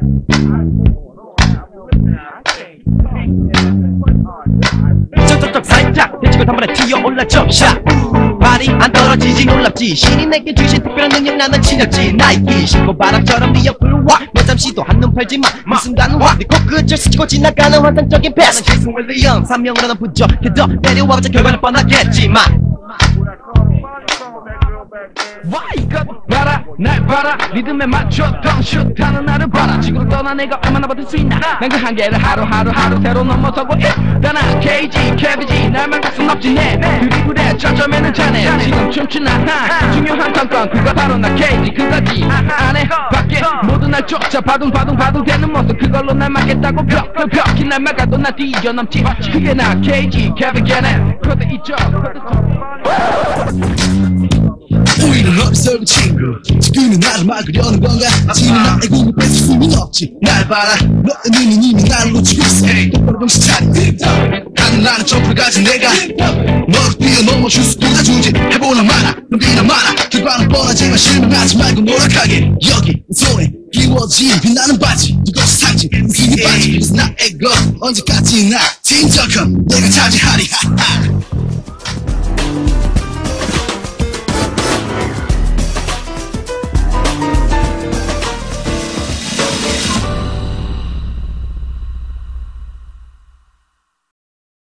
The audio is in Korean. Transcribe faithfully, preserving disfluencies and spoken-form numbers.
쩍쩍쩍 살짝 대치고 단번에 튀어올라 점샷 발이 안 떨어지지 놀랍지 신이 내게 주신 특별한 능력 나는 친절지 나이키 신고 바람처럼 네 옆으로 와 너 잠시도 한눈 팔지마 이 순간은 와네 코끝을 스치고 지나가는 환상적인 패스 나는 제이슨 윌리엄 산명으로는 부족해도 내려와봤자 결과는 뻔하겠지만 와 이것 봐라 날 봐라 리듬에 맞춰 덩슛하는 나를 봐라 지구를 떠나 내가 얼마나 버틸 수 있나 난 그 한계를 하루하루 하루 새로 넘어서고 일단은 케이지 캐비지 날만 갈 순 없지 내 드리블에 저점에는 자네 지금 춤추나 나 중요한 관건 그거 바로 나 케이지 그거지 안에 밖에 모두 날 쫓아 바둥바둥 바둥대는 모습 그걸로 날 막겠다고 벽 벽이 날 막아도 나 뛰어넘지 그게 나 케이지 캐비게네 코드 이쪽 코드 우리는 어리석은 친구 지금은 나를 막으려는 건가 지는 나의 꿈을 뺏을 수는 없지 날 봐라 너의 눈이 이미 나를 놓치고 있어 똑바로 정신 차려 하늘나는 점프를 가진 내가 너를 뛰어넘어 슛을 쏟아주지 해보나 마나 넘기나 마나 결과는 뻔하지만 실망하지 말고 노력하게 여기 손에 끼워진 빛나는 바지 이것이 상징 웃음이 바지 그래서 나의 것 언제까지나 진정한 내가 차지하리 하하